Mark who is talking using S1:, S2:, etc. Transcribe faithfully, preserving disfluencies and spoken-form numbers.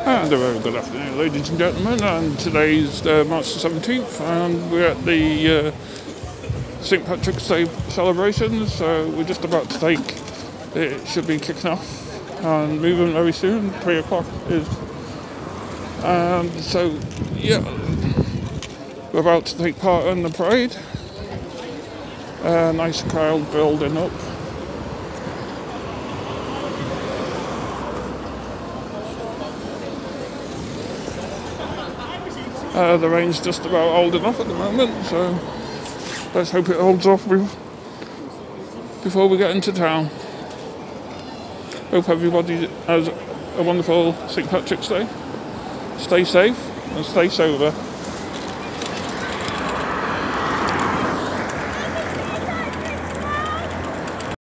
S1: And a very good afternoon, ladies and gentlemen, and today's uh, March the seventeenth, and we're at the uh, Saint Patrick's Day celebrations, so we're just about to take, it should be kicking off and moving very soon, three o'clock is, and so, yeah, we're about to take part in the parade, a nice crowd building up. Uh, the rain's just about old enough at the moment, so let's hope it holds off before we get into town. Hope everybody has a wonderful Saint Patrick's Day. Stay safe and stay sober.